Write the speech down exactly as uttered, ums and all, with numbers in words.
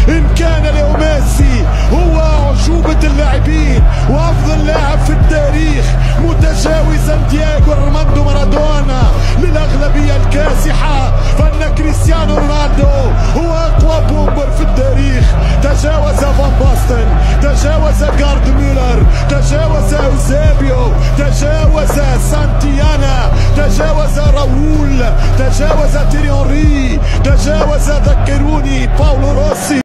إن كان ليو ميسي هو أعجوبة اللاعبين وأفضل لاعب في التاريخ متجاوزا دييغو أرماندو مارادونا للأغلبية الكاسحة، فإن كريستيانو رونالدو هو أقوى بومبر في التاريخ. تجاوز فان باستن، تجاوز جارد ميلر، تجاوز أوزابيو، تجاوز سانتيانا، تجاوز راؤول، تجاوز تيري أونري، تجاوز ذكروني باولو روسي.